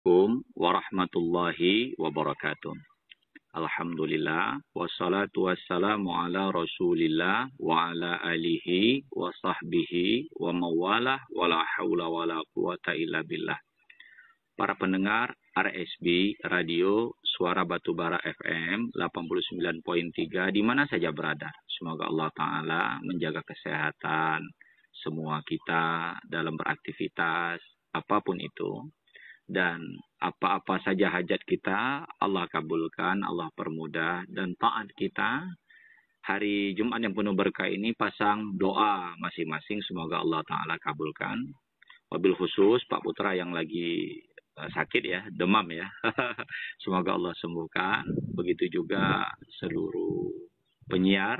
Assalamualaikum warahmatullahi wabarakatuh. Alhamdulillah, wassalatu wassalamu ala rasulillah wa ala alihi wa sahbihi wa mawalah wa la hawla wa la quwata illa billah. Para pendengar RSB Radio Suara Batubara FM 89.3 di mana saja berada. Semoga Allah Ta'ala menjaga kesehatan semua kita dalam beraktivitas apapun itu. Dan apa-apa saja hajat kita, Allah kabulkan, Allah permudah. Dan taat kita, hari Jumat yang penuh berkah ini pasang doa masing-masing. Semoga Allah Ta'ala kabulkan. Wabil khusus Pak Putra yang lagi sakit ya, demam ya. Semoga Allah sembuhkan. Begitu juga seluruh penyiar.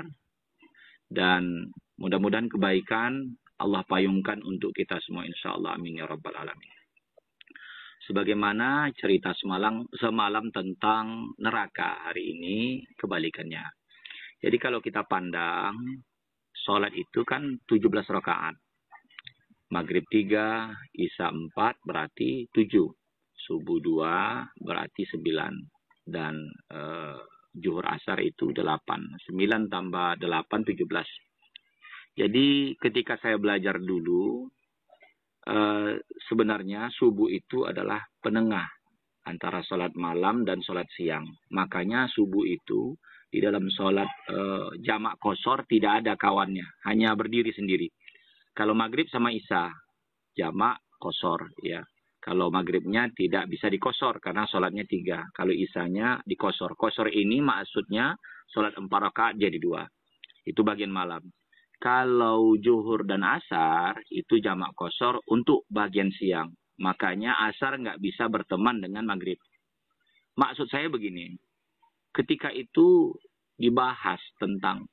Dan mudah-mudahan kebaikan Allah payungkan untuk kita semua. Insya Allah. Amin ya Rabbal Alamin. Sebagaimana cerita semalam tentang neraka, hari ini kebalikannya. Jadi kalau kita pandang, sholat itu kan 17 rakaat. Maghrib 3, Isya 4 berarti 7. Subuh 2 berarti 9. Dan Zuhur Asar itu 8. 9 tambah 8, 17. Jadi ketika saya belajar dulu, sebenarnya subuh itu adalah penengah antara sholat malam dan sholat siang. Makanya subuh itu di dalam sholat jamak qashar tidak ada kawannya, hanya berdiri sendiri. Kalau maghrib sama isya jamak qashar ya. Kalau maghribnya tidak bisa dikosor karena sholatnya 3. Kalau isyanya dikosor. Qashar ini maksudnya sholat 4 rakaat jadi 2. Itu bagian malam. Kalau zuhur dan asar itu jamak qashar untuk bagian siang. Makanya asar nggak bisa berteman dengan maghrib. Maksud saya begini. Ketika itu dibahas tentang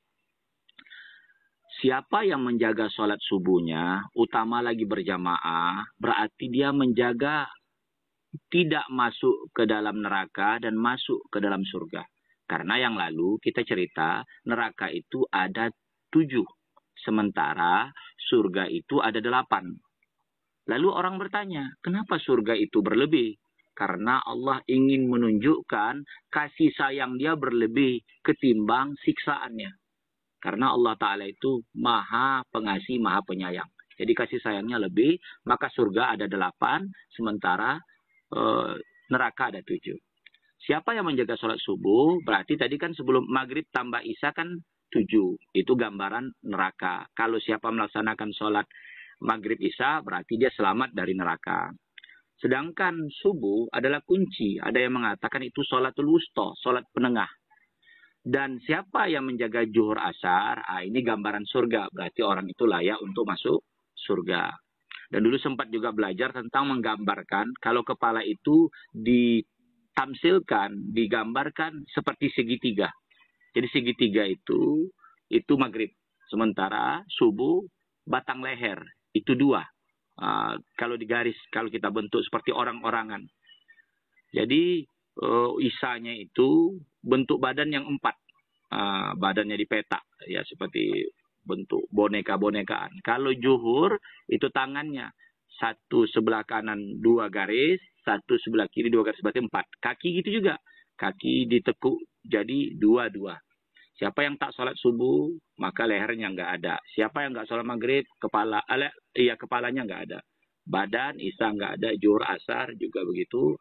siapa yang menjaga sholat subuhnya, utama lagi berjamaah, berarti dia menjaga tidak masuk ke dalam neraka dan masuk ke dalam surga. Karena yang lalu kita cerita neraka itu ada 7. Sementara surga itu ada 8. Lalu orang bertanya, kenapa surga itu berlebih? Karena Allah ingin menunjukkan kasih sayang dia berlebih ketimbang siksaannya. Karena Allah Ta'ala itu maha pengasih, maha penyayang. Jadi kasih sayangnya lebih, maka surga ada 8, sementara neraka ada 7. Siapa yang menjaga sholat subuh? Berarti tadi kan sebelum maghrib tambah isya kan 7. Itu gambaran neraka. Kalau siapa melaksanakan sholat maghrib isya, berarti dia selamat dari neraka. Sedangkan subuh adalah kunci. Ada yang mengatakan itu sholatul wusta, sholat penengah. Dan siapa yang menjaga zuhur asar, ini gambaran surga. Berarti orang itu layak untuk masuk surga. Dan dulu sempat juga belajar tentang menggambarkan kalau kepala itu ditamsilkan, digambarkan seperti segitiga. Jadi segitiga itu maghrib. Sementara subuh batang leher itu 2. Kalau digaris, kalau kita bentuk seperti orang-orangan. Jadi isanya itu bentuk badan yang 4. Badannya dipetak ya seperti bentuk boneka-bonekaan. Kalau zuhur itu tangannya 1 sebelah kanan 2 garis, 1 sebelah kiri 2 garis, berarti 4. Kaki gitu juga. Kaki ditekuk jadi 2. Siapa yang tak sholat subuh, maka lehernya nggak ada. Siapa yang nggak sholat maghrib, kepalanya nggak ada. Badan, isya nggak ada, zuhur, asar juga begitu.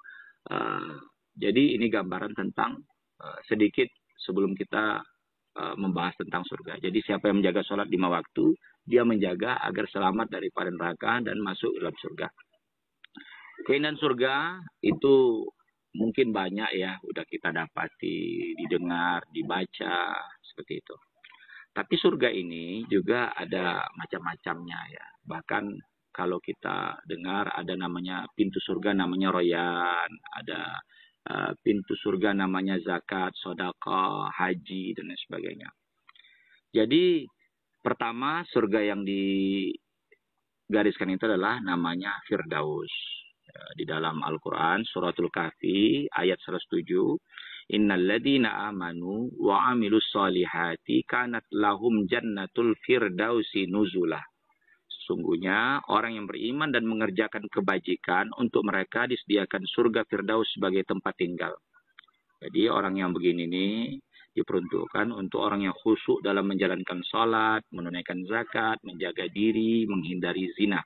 Jadi ini gambaran tentang sedikit sebelum kita membahas tentang surga. Jadi siapa yang menjaga sholat 5 waktu, dia menjaga agar selamat daripada neraka dan masuk dalam surga. Keindahan surga itu mungkin banyak ya, udah kita dapati, didengar, dibaca, seperti itu. Tapi surga ini juga ada macam-macamnya ya. Bahkan kalau kita dengar ada namanya pintu surga namanya Royan, ada pintu surga namanya zakat, sedekah, haji, dan lain sebagainya. Jadi pertama surga yang digariskan itu adalah namanya Firdaus. Di dalam Al-Quran, Suratul Kahfi, ayat 107, Innal ladhina amanu wa amilus salihati kanat lahum jannatul firdausi nuzulah. Sungguhnya orang yang beriman dan mengerjakan kebajikan, untuk mereka disediakan surga Firdaus sebagai tempat tinggal. Jadi orang yang begini nih diperuntukkan untuk orang yang khusyuk dalam menjalankan sholat, menunaikan zakat, menjaga diri, menghindari zina.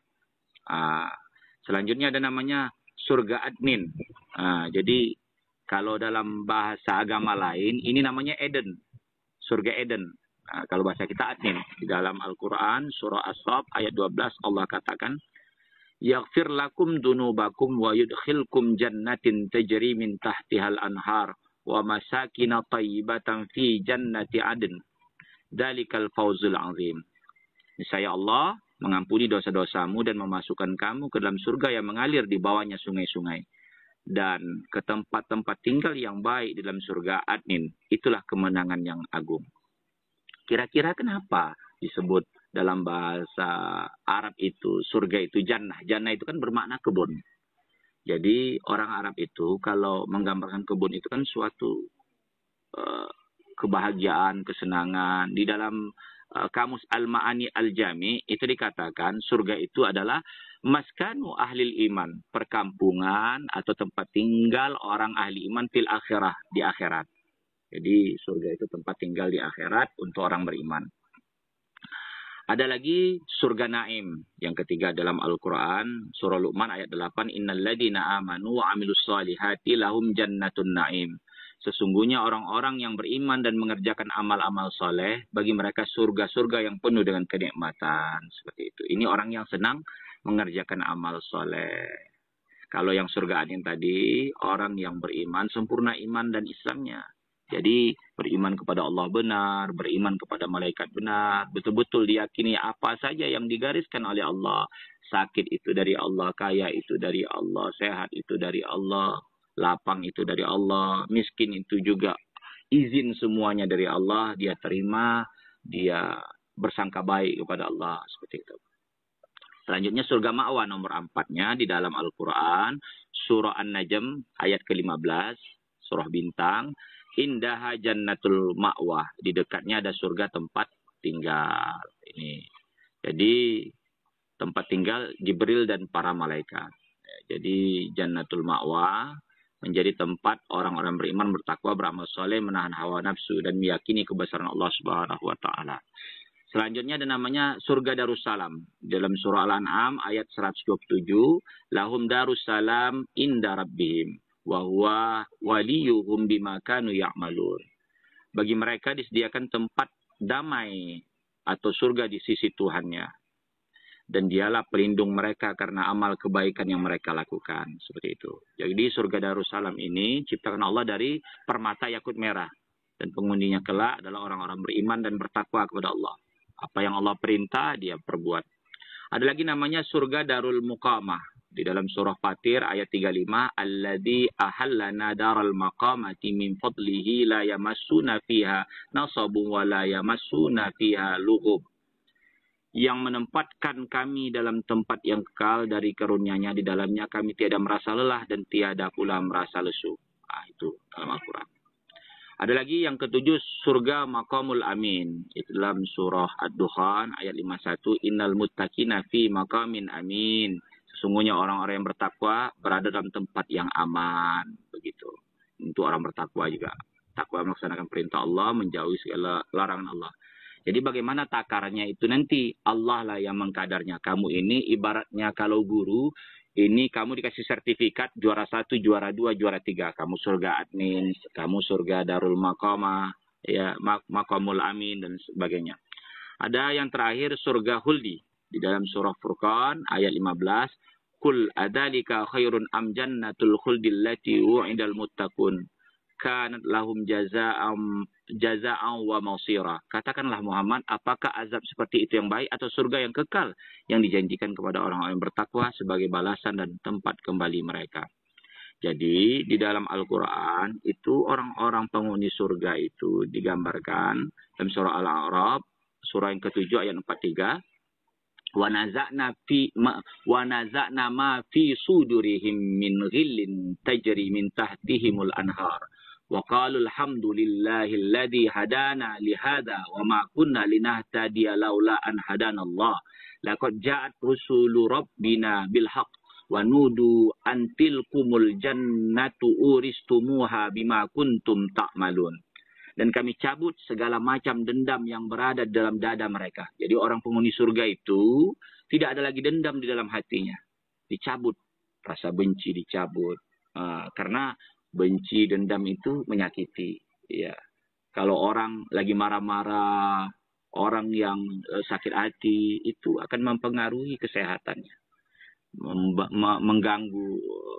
Selanjutnya ada namanya surga adnin. Jadi kalau dalam bahasa agama lain, ini namanya Eden. Surga Eden. Kalau bahasa kita adnin. Di dalam Al-Quran, surah As-Saff ayat 12, Allah katakan, yaghfir lakum dunubakum wa yudkhilkum jannatin tajri min tahtihal anhar wa masakina tayyibatan fi jannati adn. Dalikal fawzul azim. Niscaya Allah mengampuni dosa-dosamu dan memasukkan kamu ke dalam surga yang mengalir di bawahnya sungai-sungai. Dan ke tempat-tempat tinggal yang baik di dalam surga adnin. Itulah kemenangan yang agung. Kira-kira kenapa disebut dalam bahasa Arab itu, surga itu jannah. Jannah itu kan bermakna kebun. Jadi orang Arab itu kalau menggambarkan kebun itu kan suatu kebahagiaan, kesenangan. Di dalam kamus Al-Ma'ani Al-Jami itu dikatakan surga itu adalah maskanu ahlil iman, perkampungan atau tempat tinggal orang ahli iman fil akhirah, di akhirat. Jadi surga itu tempat tinggal di akhirat untuk orang beriman. Ada lagi surga Naim. Yang ketiga dalam Al-Quran, surah Luqman ayat 8, innal ladina amanu wa amilus solihati lahum jannatun naim. Sesungguhnya orang-orang yang beriman dan mengerjakan amal-amal soleh, bagi mereka surga-surga yang penuh dengan kenikmatan. Seperti itu. Ini orang yang senang mengerjakan amal soleh. Kalau yang surga adin tadi, orang yang beriman, sempurna iman dan Islamnya. Jadi beriman kepada Allah benar, beriman kepada malaikat benar, betul-betul diyakini apa saja yang digariskan oleh Allah. Sakit itu dari Allah, kaya itu dari Allah, sehat itu dari Allah, lapang itu dari Allah, miskin itu juga izin semuanya dari Allah, dia terima, dia bersangka baik kepada Allah, seperti itu. Selanjutnya surga ma'wa nomor 4-nya di dalam Al-Quran, surah An-Najm ayat ke-15, surah Bintang. Indaha jannatul ma'wah. Di dekatnya ada surga tempat tinggal. Ini. Jadi tempat tinggal Jibril dan para malaikat. Jadi jannatul ma'wah menjadi tempat orang-orang beriman, bertakwa, beramal soleh, menahan hawa nafsu dan meyakini kebesaran Allah Subhanahu wa taala. Selanjutnya ada namanya surga Darussalam. Dalam surah Al-An'am ayat 127, lahum darussalam inda rabbihim wa huwa waliyuhum bima kanu ya'malun. Bagi mereka disediakan tempat damai atau surga di sisi Tuhannya. Dan dialah pelindung mereka karena amal kebaikan yang mereka lakukan. Seperti itu. Jadi surga Darussalam ini ciptakan Allah dari permata yakut merah. Dan penghuninya kelak adalah orang-orang beriman dan bertakwa kepada Allah. Apa yang Allah perintah, dia perbuat. Ada lagi namanya surga Darul Muqamah. Di dalam surah Fatir ayat 35, alladzi ahallana daral maqamati min fadlihi la yamassuna fiha nasabun wa la yamassuna fiha lughub. Yang menempatkan kami dalam tempat yang kekal dari karunia-Nya, di dalamnya kami tiada merasa lelah dan tiada pula merasa lesu. Itu dalam Al-Quran. Ada lagi yang ketujuh, surga Maqamul Amin. Itu dalam surah Ad-Dukhan ayat 51, innal muttaqina fi maqamin amin. Sesungguhnya orang-orang yang bertakwa berada dalam tempat yang aman. Begitu. Untuk orang bertakwa juga. Takwa melaksanakan perintah Allah, menjauhi segala larangan Allah. Jadi bagaimana takarannya itu nanti? Allah lah yang mengkadarnya. Kamu ini ibaratnya kalau guru, ini kamu dikasih sertifikat juara 1, juara 2, juara 3. Kamu surga admin, kamu surga Darul Maqamah, ya, Maqamul Amin, dan sebagainya. Ada yang terakhir surga Huldi. Di dalam surah Furqan ayat 15, Qul adalika khairun am jannatul khuldi allati wu'idal muttaqun kanat lahum jaza'an wa masira. Katakanlah Muhammad, apakah azab seperti itu yang baik atau surga yang kekal yang dijanjikan kepada orang-orang yang bertakwa sebagai balasan dan tempat kembali mereka. Jadi di dalam Al-Quran itu orang-orang penghuni surga itu digambarkan dalam surah Al-A'raf, surah yang ke-7 ayat 43. Wa naza'na ma fi sudurihim min ghillin tajri min tahtihimul anhar. Wa qalu alhamdulillahi alladhi hadana li hadha wa ma kunna linahtadiya laula an hadanallah. Laqad ja'at rusulu rabbina bil haqq wa nudu antilkumul jannatu uristumuha bima kuntum ta'malun. Dan kami cabut segala macam dendam yang berada dalam dada mereka. Jadi orang penghuni surga itu tidak ada lagi dendam di dalam hatinya. Dicabut. Rasa benci dicabut. Karena benci, dendam itu menyakiti. Ya. Kalau orang lagi marah-marah, orang yang sakit hati, itu akan mempengaruhi kesehatannya. Mengganggu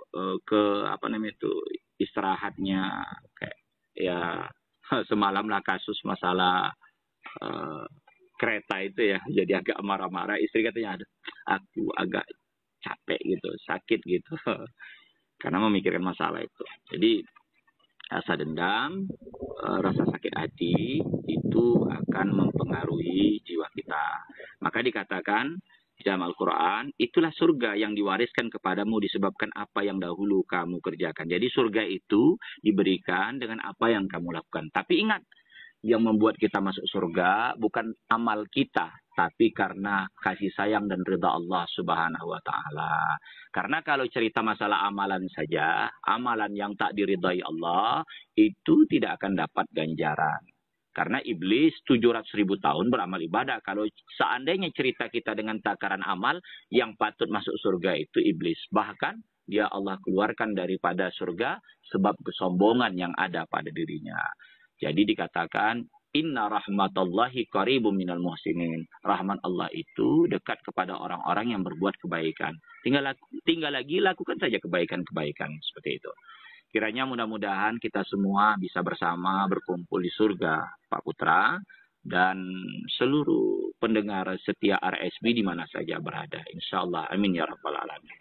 istirahatnya. Kayak, ya, semalam lah kasus masalah kereta itu ya. Jadi agak marah-marah. Istri katanya, aduh, aku agak capek gitu, sakit gitu. Karena memikirkan masalah itu. Jadi rasa dendam, rasa sakit hati itu akan mempengaruhi jiwa kita. Maka dikatakan di dalam Al-Quran, itulah surga yang diwariskan kepadamu disebabkan apa yang dahulu kamu kerjakan. Jadi surga itu diberikan dengan apa yang kamu lakukan. Tapi ingat, yang membuat kita masuk surga bukan amal kita, tapi karena kasih sayang dan ridha Allah Subhanahu wa taala. Karena kalau cerita masalah amalan saja, amalan yang tak diridhai Allah itu tidak akan dapat ganjaran. Karena iblis 700.000 tahun beramal ibadah. Kalau seandainya cerita kita dengan takaran amal, yang patut masuk surga itu iblis. Bahkan dia Allah keluarkan daripada surga sebab kesombongan yang ada pada dirinya. Jadi dikatakan, inna rahmatallahi qaribum minal muhsinin. Rahmat Allah itu dekat kepada orang-orang yang berbuat kebaikan. Tinggal lagi lakukan saja kebaikan-kebaikan seperti itu. Kiranya mudah-mudahan kita semua bisa bersama berkumpul di surga, Pak Putra, dan seluruh pendengar setia RSB di mana saja berada. InsyaAllah. Amin ya rabbal alamin.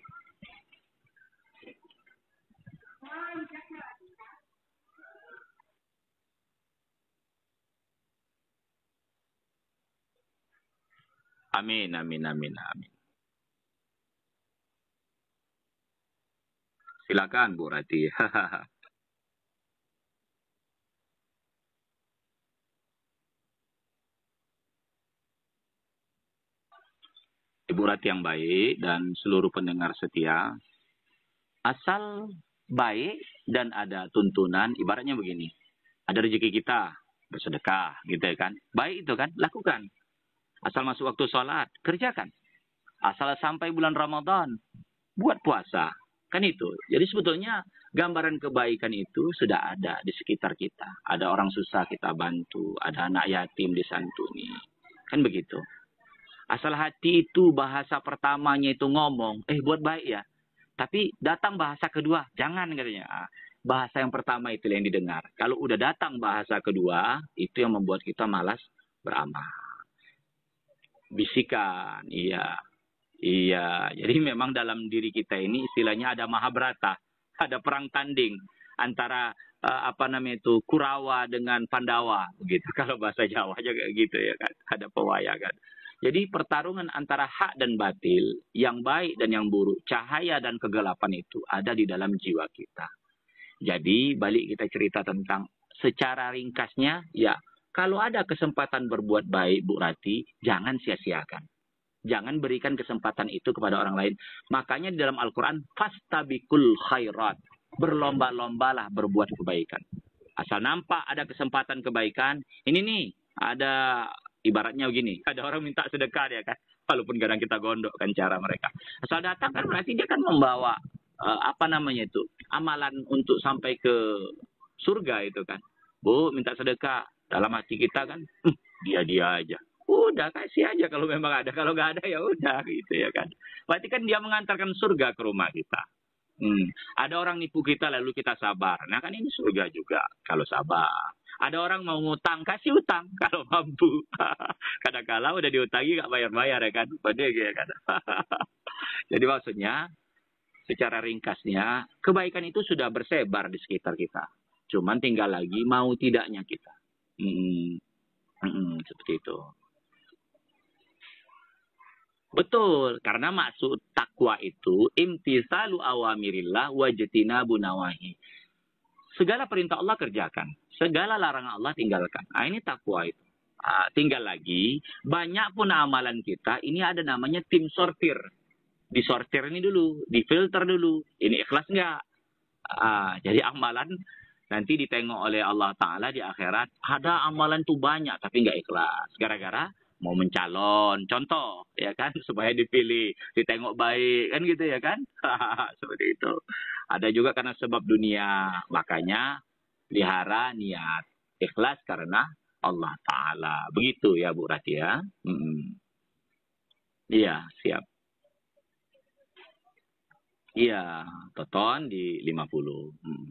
Amin, amin, amin, amin. Silakan Bu Rati. Ibu Rati yang baik dan seluruh pendengar setia, asal baik dan ada tuntunan, ibaratnya begini. Ada rezeki kita, bersedekah, gitu ya kan. Baik itu kan, lakukan. Asal masuk waktu sholat, kerjakan. Asal sampai bulan Ramadan, buat puasa. Kan itu. Jadi sebetulnya gambaran kebaikan itu sudah ada di sekitar kita. Ada orang susah kita bantu. Ada anak yatim disantuni. Kan begitu. Asal hati itu bahasa pertamanya itu ngomong, buat baik ya. Tapi datang bahasa kedua, jangan katanya. Bahasa yang pertama itu yang didengar. Kalau udah datang bahasa kedua, itu yang membuat kita malas beramal. Bisikan, iya. Iya, jadi memang dalam diri kita ini istilahnya ada Mahabharata, ada perang tanding antara Kurawa dengan Pandawa, begitu. Kalau bahasa Jawa juga gitu ya kan, ada pewaya kan. Jadi pertarungan antara hak dan batil, yang baik dan yang buruk, cahaya dan kegelapan itu ada di dalam jiwa kita. Jadi balik kita cerita tentang secara ringkasnya, ya kalau ada kesempatan berbuat baik, Bu Rati, jangan sia-siakan. Jangan berikan kesempatan itu kepada orang lain. Makanya di dalam Al-Quran, fastabikul khairat. Berlomba-lombalah berbuat kebaikan. Asal nampak ada kesempatan kebaikan, ini nih, ada ibaratnya begini, ada orang minta sedekah dia kan. Walaupun kadang kita gondok kan cara mereka. Asal datang kan berarti dia kan membawa amalan untuk sampai ke surga itu kan. Bu, minta sedekah. Dalam hati kita kan, dia aja. Udah kasih aja kalau memang ada. Kalau nggak ada ya udah gitu ya kan. Berarti kan dia mengantarkan surga ke rumah kita. Ada orang nipu kita lalu kita sabar. Nah kan ini surga juga kalau sabar. Ada orang mau ngutang, kasih utang kalau mampu. Kadang-kala udah diutangi nggak bayar-bayar ya kan. Padahal ya kan. Jadi maksudnya secara ringkasnya kebaikan itu sudah bersebar di sekitar kita. Cuman tinggal lagi mau tidaknya kita. Seperti itu. Betul, karena maksud takwa itu imtisalu awamirillah wajtinabu nawahi. Segala perintah Allah kerjakan, segala larangan Allah tinggalkan. Nah, ini takwa itu. Tinggal lagi, banyak pun amalan kita, ini ada namanya tim sortir. Disortir ini dulu, difilter dulu. Ini ikhlas nggak? Jadi amalan nanti ditengok oleh Allah Ta'ala di akhirat. Ada amalan tuh banyak, tapi nggak ikhlas. Gara-gara mau mencalon. Contoh, ya kan? Supaya dipilih. Ditengok baik, kan gitu ya kan? Seperti itu. Ada juga karena sebab dunia. Makanya pelihara niat. Ikhlas karena Allah Ta'ala. Begitu ya Bu Rati ya. Iya, siap. Iya, toton di 50.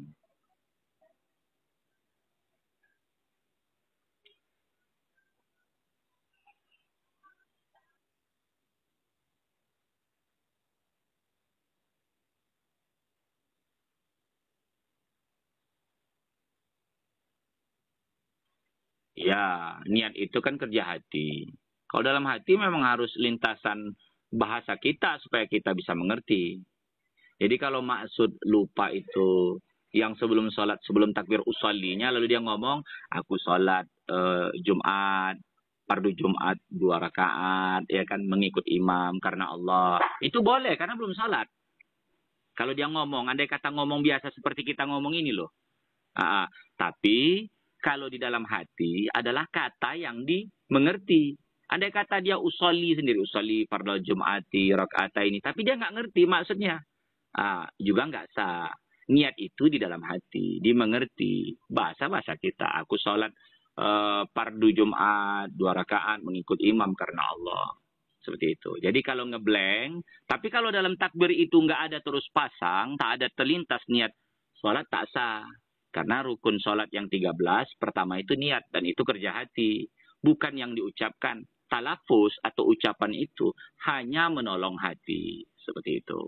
Ya, niat itu kan kerja hati. Kalau dalam hati memang harus lintasan bahasa kita supaya kita bisa mengerti. Jadi kalau maksud lupa itu yang sebelum sholat, sebelum takbir usollinya, lalu dia ngomong, aku sholat Jumat, fardu Jumat 2 rakaat, ya kan, mengikut imam karena Allah. Itu boleh, karena belum sholat. Kalau dia ngomong, andai kata ngomong biasa seperti kita ngomong ini loh. Tapi kalau di dalam hati adalah kata yang dimengerti. Andai kata dia usolli sendiri, usolli fardhu Jum'ati, rakaat ini, tapi dia nggak ngerti maksudnya. Juga nggak sah. Niat itu di dalam hati, dimengerti. Bahasa-bahasa kita. Aku sholat fardu Jumat 2 rakaat mengikut imam karena Allah. Seperti itu. Jadi kalau ngeblank, tapi kalau dalam takbir itu nggak ada terus pasang, tak ada terlintas niat sholat, tak sah. Karena rukun sholat yang 13, pertama itu niat. Dan itu kerja hati. Bukan yang diucapkan. Talafus atau ucapan itu hanya menolong hati. Seperti itu.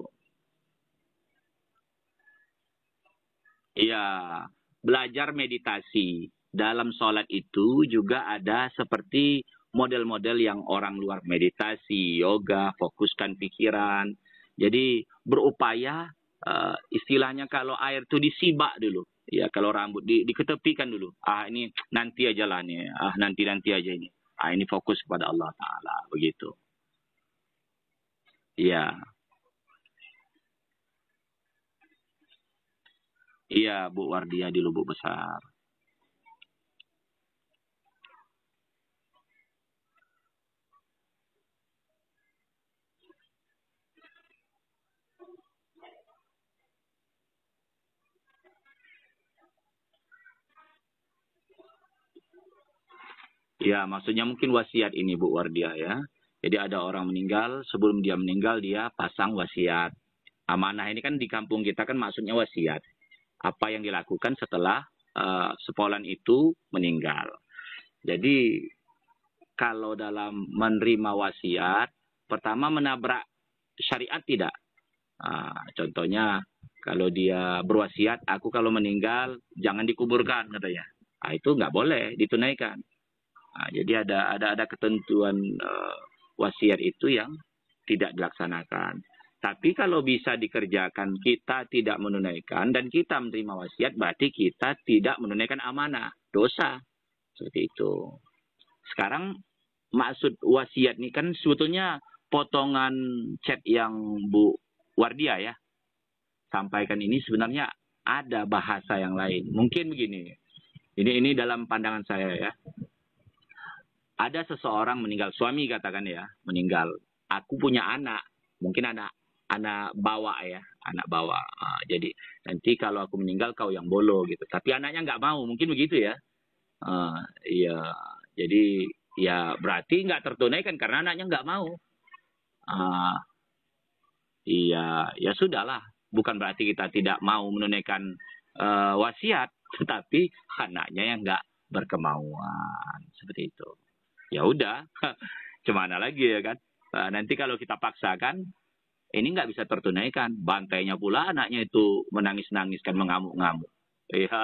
Iya, belajar meditasi. Dalam sholat itu juga ada seperti model-model yang orang luar meditasi, yoga, fokuskan pikiran. Jadi berupaya istilahnya kalau air itu disibak dulu. Ya, kalau rambut diketepikan dulu. Ini nanti aja lah nih. Nanti-nanti aja ini. Ini fokus kepada Allah Ta'ala. Begitu. Iya. Iya, Bu Wardia di Lubuk Besar. Ya, maksudnya mungkin wasiat ini Bu Wardia ya. Jadi ada orang meninggal, sebelum dia meninggal dia pasang wasiat. Amanah ini kan di kampung kita kan maksudnya wasiat. Apa yang dilakukan setelah sepolan itu meninggal. Jadi kalau dalam menerima wasiat, pertama menabrak syariat tidak. Contohnya kalau dia berwasiat, aku kalau meninggal jangan dikuburkan katanya. Itu nggak boleh ditunaikan. Jadi ada ketentuan wasiat itu yang tidak dilaksanakan. Tapi kalau bisa dikerjakan, kita tidak menunaikan dan kita menerima wasiat, berarti kita tidak menunaikan amanah, dosa. Seperti itu. Sekarang maksud wasiat ini kan sebetulnya potongan chat yang Bu Wardia ya sampaikan ini sebenarnya ada bahasa yang lain. Mungkin begini. Ini dalam pandangan saya ya. Ada seseorang meninggal, suami katakan ya, meninggal. Aku punya anak, mungkin anak bawa ya, anak bawa. Jadi nanti kalau aku meninggal kau yang bolo gitu. Tapi anaknya nggak mau, mungkin begitu ya. Iya, jadi ya berarti nggak tertunaikan karena anaknya nggak mau. Uh, iya, ya sudahlah. Bukan berarti kita tidak mau menunaikan wasiat, tetapi anaknya yang nggak berkemauan seperti itu. Ya udah, gimana lagi ya kan? Nanti kalau kita paksakan, ini nggak bisa tertunaikan. Bantainya pula anaknya itu menangis-nangis kan mengamuk-ngamuk. Iya,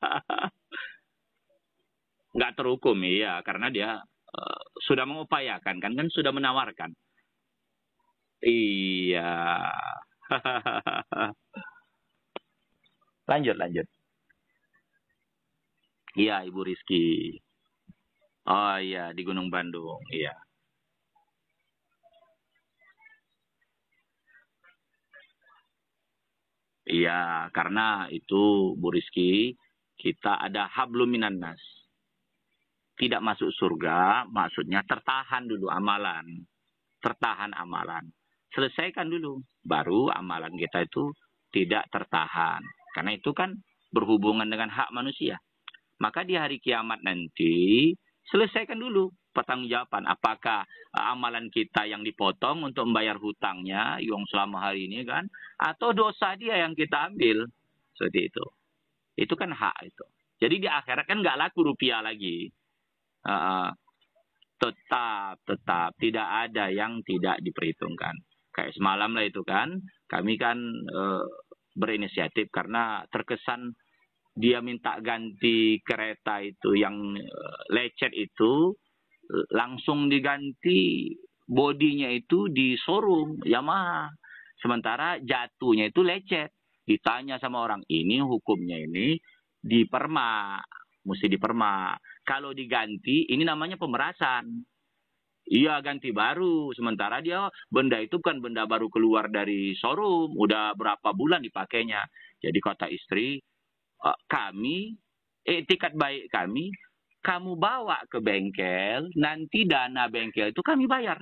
nggak terhukum iya, karena dia sudah mengupayakan kan sudah menawarkan. Iya. Lanjut, lanjut. Iya, Ibu Rizky. Oh iya, di Gunung Bandung. Iya. Iya, karena itu Bu Rizky, kita ada hablum minan nas. Tidak masuk surga, maksudnya tertahan dulu amalan. Tertahan amalan. Selesaikan dulu. Baru amalan kita itu tidak tertahan. Karena itu kan berhubungan dengan hak manusia. Maka di hari kiamat nanti, selesaikan dulu pertanggungjawaban. Apakah amalan kita yang dipotong untuk membayar hutangnya, yang selama hari ini kan, atau dosa dia yang kita ambil. Seperti itu. Itu kan hak itu. Jadi di akhirat kan nggak laku rupiah lagi. Uh, tetap tidak ada yang tidak diperhitungkan. Kayak semalam lah itu kan, kami kan berinisiatif karena terkesan dia minta ganti kereta itu yang lecet itu, langsung diganti bodinya itu di showroom Yamaha. Sementara jatuhnya itu lecet. Ditanya sama orang ini, hukumnya ini diperma, mesti diperma. Kalau diganti, ini namanya pemerasan. Iya, ganti baru. Sementara dia benda itu kan benda baru keluar dari showroom. Udah berapa bulan dipakainya. Jadi kata istri, kami, etikat baik kami, kamu bawa ke bengkel, nanti dana bengkel itu kami bayar.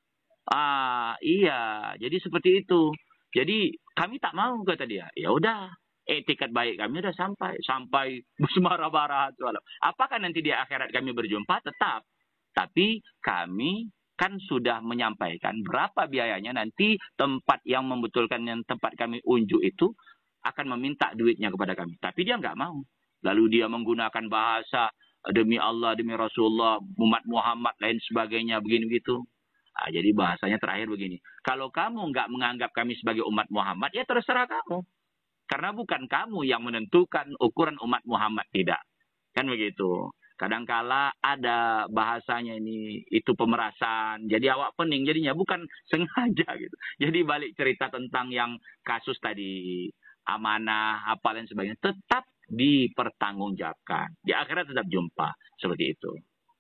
Iya, jadi seperti itu. Jadi kami tak mau kata dia. Ya udah, etikat baik kami udah sampai bermarah-marah. Apakah nanti di akhirat kami berjumpa? Tetap. Tapi kami kan sudah menyampaikan berapa biayanya, nanti tempat yang membetulkan yang tempat kami unjuk itu akan meminta duitnya kepada kami. Tapi dia nggak mau. Lalu dia menggunakan bahasa demi Allah, demi Rasulullah, umat Muhammad, lain sebagainya, begini begitu. Jadi bahasanya terakhir begini. Kalau kamu nggak menganggap kami sebagai umat Muhammad, ya terserah kamu. Karena bukan kamu yang menentukan ukuran umat Muhammad, tidak. Kan begitu. Kadangkala ada bahasanya ini, itu pemerasan. Jadi awak pening jadinya, bukan sengaja gitu. Jadi balik cerita tentang yang kasus tadi, amanah, apa dan sebagainya, tetap dipertanggungjawabkan. Di akhirat tetap jumpa. Seperti itu.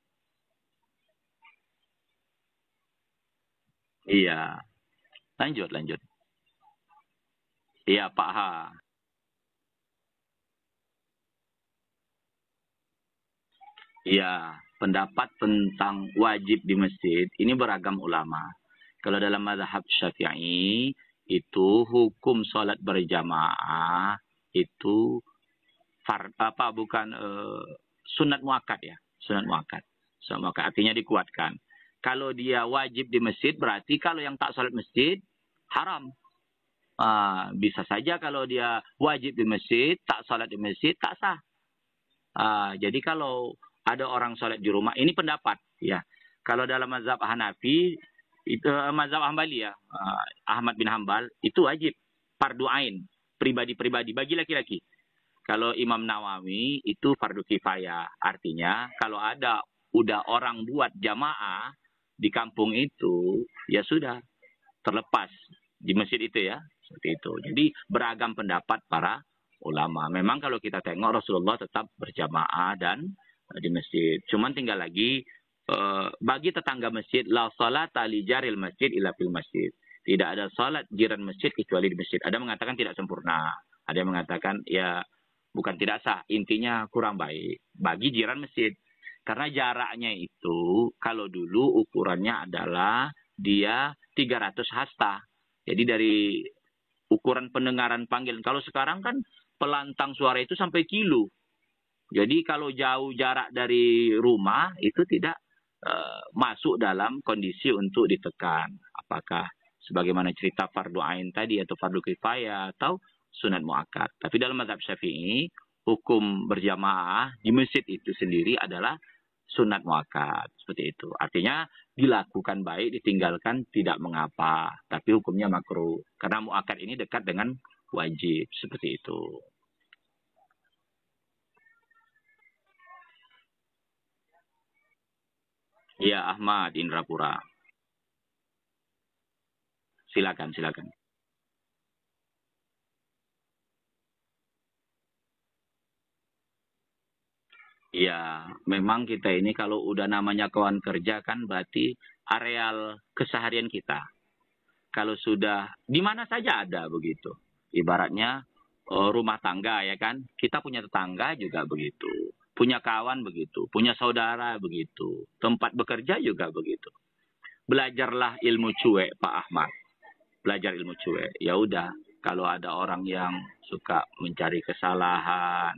Iya. Lanjut, lanjut. Iya, Pak H. Iya, pendapat tentang wajib di masjid ini beragam ulama. Kalau dalam mazhab Syafi'i itu hukum sholat berjamaah itu apa bukan sunat muakkad ya, sunat muakkad. Sunat muakkad artinya dikuatkan. Kalau dia wajib di masjid berarti kalau yang tak sholat masjid haram. Bisa saja kalau dia wajib di masjid, tak sholat di masjid, tak sah. Jadi kalau ada orang sholat di rumah, ini pendapat ya. Kalau dalam mazhab Hanafi, itu mazhab Hambali ya, Ahmad bin Hambal, itu wajib fardu ain, pribadi-pribadi bagi laki-laki. Kalau Imam Nawawi itu fardu kifayah, artinya kalau ada udah orang buat jamaah di kampung itu, ya sudah terlepas di masjid itu ya, seperti itu. Jadi beragam pendapat para ulama. Memang kalau kita tengok Rasulullah tetap berjamaah dan di masjid. Cuman tinggal lagi bagi tetangga masjid, la salata li jaril masjid illa fil masjid. Tidak ada salat jiran masjid kecuali di masjid. Ada mengatakan tidak sempurna. Ada yang mengatakan ya bukan tidak sah, intinya kurang baik bagi jiran masjid. Karena jaraknya itu kalau dulu ukurannya adalah dia 300 hasta. Jadi dari ukuran pendengaran panggilan. Kalau sekarang kan pelantang suara itu sampai kilo. Jadi kalau jauh jarak dari rumah itu tidak masuk dalam kondisi untuk ditekan. Apakah sebagaimana cerita fardu ain tadi atau fardu kifayah atau sunat muakkad. Tapi dalam mazhab Syafi'i hukum berjamaah di masjid itu sendiri adalah sunat muakkad. Seperti itu. Artinya dilakukan baik, ditinggalkan tidak mengapa. Tapi hukumnya makruh. Karena muakkad ini dekat dengan wajib. Seperti itu. Iya, Ahmad Indrapura. Silakan, silakan. Ya, memang kita ini kalau udah namanya kawan kerja kan berarti areal keseharian kita. Kalau sudah di mana saja ada begitu. Ibaratnya rumah tangga ya kan. Kita punya tetangga juga begitu. Punya kawan begitu. Punya saudara begitu. Tempat bekerja juga begitu. Belajarlah ilmu cuek Pak Ahmad. Belajar ilmu cuek. Ya udah, kalau ada orang yang suka mencari kesalahan,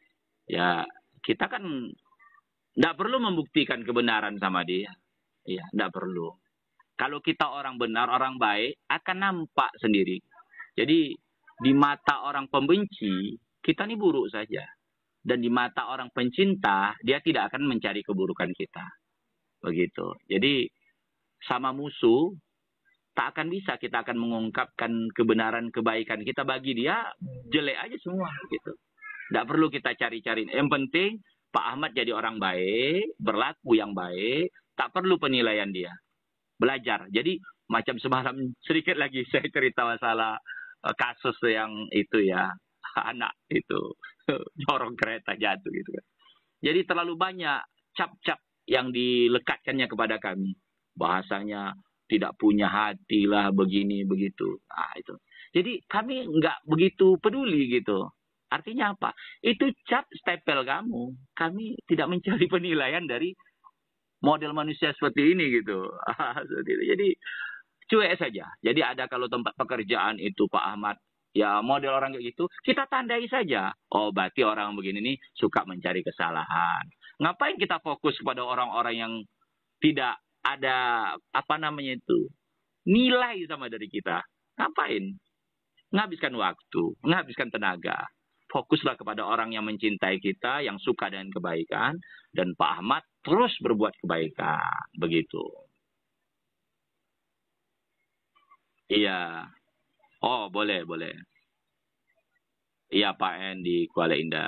ya kita kan tidak perlu membuktikan kebenaran sama dia. Ya, tidak perlu. Kalau kita orang benar, orang baik, akan nampak sendiri. Jadi, di mata orang pembenci, kita ini buruk saja. Dan di mata orang pencinta, dia tidak akan mencari keburukan kita. Begitu. Jadi, sama musuh, tak akan bisa kita akan mengungkapkan kebenaran kebaikan kita bagi dia, jelek aja semua. Gitu. Tidak perlu kita cari-cari. Yang penting, Pak Ahmad jadi orang baik, berlaku yang baik, tak perlu penilaian dia. Belajar. Jadi macam semalam sedikit lagi saya cerita masalah kasus yang itu ya, anak itu jorong kereta jatuh gitu kan. Jadi terlalu banyak cap-cap yang dilekatkannya kepada kami. Bahasanya tidak punya hati lah, begini begitu. Ah itu. Jadi kami nggak begitu peduli gitu. Artinya apa? Itu cap stempel kamu. Kami tidak mencari penilaian dari model manusia seperti ini gitu. Jadi cuek saja. Jadi ada kalau tempat pekerjaan itu Pak Ahmad, ya model orang kayak gitu, kita tandai saja. Oh berarti orang begini nih suka mencari kesalahan. Ngapain kita fokus kepada orang-orang yang tidak ada apa namanya itu nilai sama dari kita? Ngapain? Menghabiskan waktu, menghabiskan tenaga. Fokuslah kepada orang yang mencintai kita, yang suka dengan kebaikan, dan Pak Ahmad terus berbuat kebaikan. Begitu. Iya. Oh, boleh, boleh. Iya, Pak En di Kuala Indah.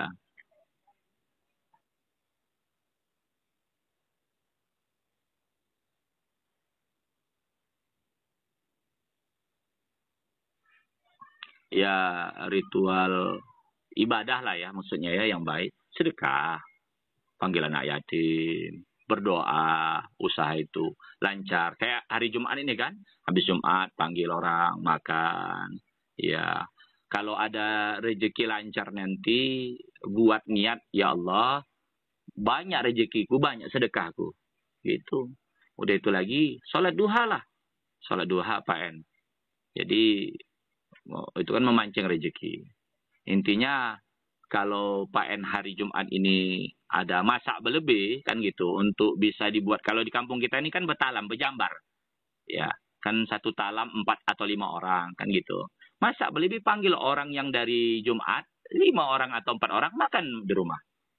Ya, ritual ibadah lah ya, maksudnya ya yang baik. Sedekah, panggilan anak yatim, berdoa, usaha itu lancar. Kayak hari Jumat ini kan, habis Jumat panggil orang makan. Ya, kalau ada rezeki lancar nanti, buat niat, ya Allah, banyak rezekiku, banyak sedekahku. Gitu. Udah itu lagi, sholat duha lah. Sholat duha, Pak En. Jadi, itu kan memancing rezeki. Intinya, kalau Pak En hari Jumat ini ada masak berlebih, kan gitu, untuk bisa dibuat. Kalau di kampung kita ini kan betalam, bejambar. Ya, kan satu talam 4 atau 5 orang, kan gitu. Masak berlebih panggil orang yang dari Jumat, 5 orang atau 4 orang makan di rumah.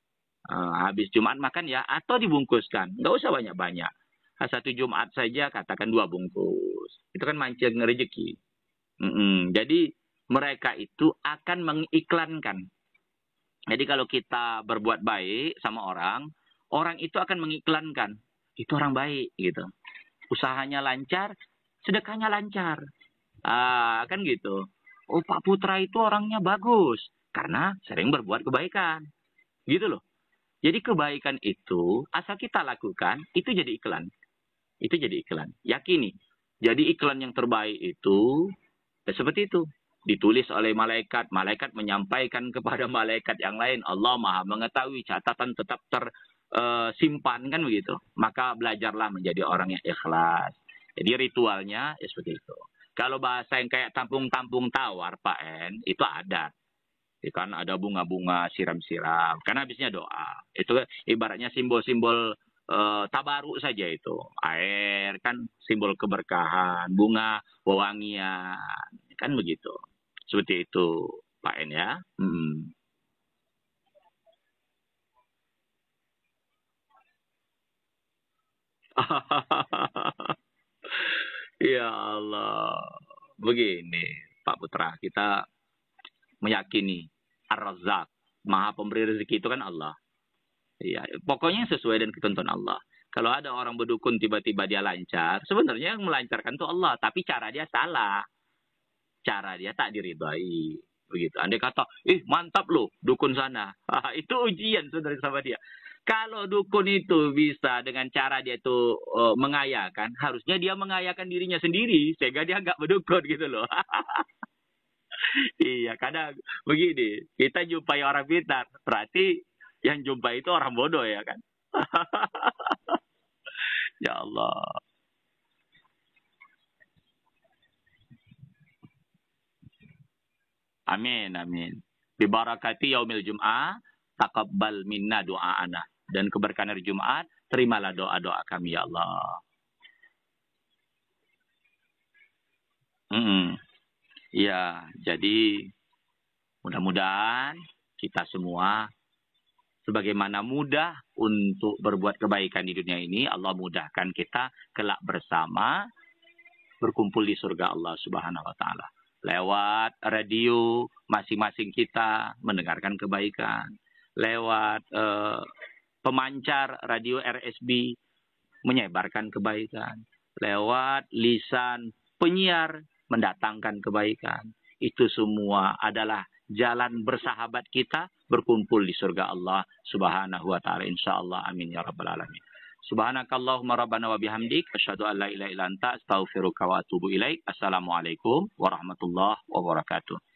Habis Jumat makan ya, atau dibungkuskan. Nggak usah banyak-banyak. Satu Jumat saja katakan 2 bungkus. Itu kan mancing rezeki. Jadi mereka itu akan mengiklankan. Jadi kalau kita berbuat baik sama orang, orang itu akan mengiklankan. Itu orang baik gitu. Usahanya lancar, sedekahnya lancar. Kan gitu. Oh Pak Putra itu orangnya bagus. Karena sering berbuat kebaikan. Gitu loh. Jadi kebaikan itu asal kita lakukan itu jadi iklan. Itu jadi iklan. Yakini. Jadi iklan yang terbaik itu ya seperti itu. Ditulis oleh malaikat. Malaikat menyampaikan kepada malaikat yang lain. Allah maha mengetahui catatan tetap tersimpan kan begitu. Maka belajarlah menjadi orang yang ikhlas. Jadi ritualnya ya seperti itu. Kalau bahasa yang kayak tampung-tampung tawar Pak En itu ada. Ya kan ada bunga-bunga siram-siram. Karena habisnya doa. Itu ibaratnya simbol-simbol tabaruk saja itu. Air kan simbol keberkahan. Bunga wewangian. Kan begitu. Seperti itu Pak En ya. Ya Allah. Begini Pak Putra. Kita meyakini Ar-Razzaq. Maha pemberi rezeki itu kan Allah. Iya, pokoknya sesuai dengan ketentuan Allah. Kalau ada orang berdukun tiba-tiba dia lancar, sebenarnya yang melancarkan itu Allah, tapi cara dia salah. Cara dia tak diridai. Begitu. Andai kata, mantap loh dukun sana. Itu ujian sebenarnya sama dia. Kalau dukun itu bisa dengan cara dia itu mengayakan, harusnya dia mengayakan dirinya sendiri sehingga dia nggak berdukun gitu loh. Iya, kadang begini, kita jumpai orang pintar, berarti yang jumpai itu orang bodoh ya kan? Ya Allah. Amin, amin. Bibarakati yaumil jum'ah, taqabbal minna doa'ana. Dan keberkahan hari Jumat, terimalah doa-doa kami ya Allah. Ya, jadi mudah-mudahan kita semua sebagaimana mudah untuk berbuat kebaikan di dunia ini, Allah mudahkan kita kelak bersama berkumpul di surga Allah Subhanahu wa taala. Lewat radio masing-masing kita mendengarkan kebaikan. Lewat pemancar radio RSB menyebarkan kebaikan. Lewat lisan penyiar mendatangkan kebaikan. Itu semua adalah jalan bersahabat kita berkumpul di surga Allah Subhanahu wa taala insyaallah. Amin ya rabbal alamin. Subhanakallahumma rabbana wa bihamdik asyhadu an la ilaha illa anta astaghfiruka wa atubu ilaik. Assalamualaikum warahmatullahi wabarakatuh.